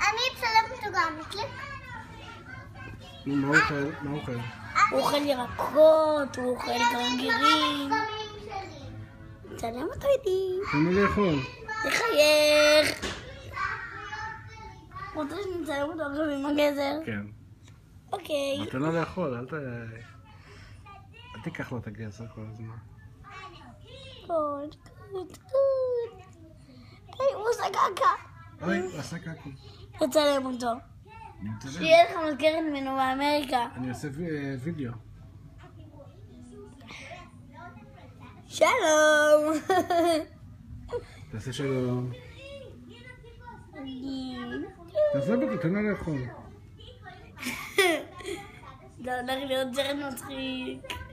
אני אצלם אותו גם, קליק. נו, מה הוא אוכל? מה הוא אוכל? הוא אוכל ירקות, הוא אוכל גרגירים. צלם אותו איתי. תן לי לאכול. תחייך. רוצה שנצלם אותו עכשיו עם הגזר? כן. אוקיי. אבל תן לו לאכול, אל תיקח לו את הגזר כל הזמן. קוד. היי, הוא עושה קקה. אוי, הוא עשה קקי. תצלם אותו. אני מצלם. שיהיה לך מזכרת ממנו באמריקה. אני עושה וידאו. שלום. תעשה שלום. תעזוב אותי, תן לו לאכול. זה הולך להיות סרט מצחיק.